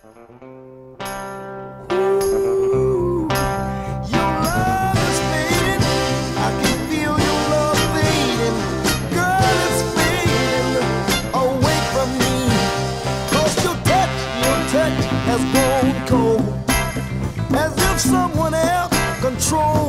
Ooh, your love is fading. I can feel your love fading. Girl, it's fading away from me. 'Cause your touch has grown cold. As if someone else controls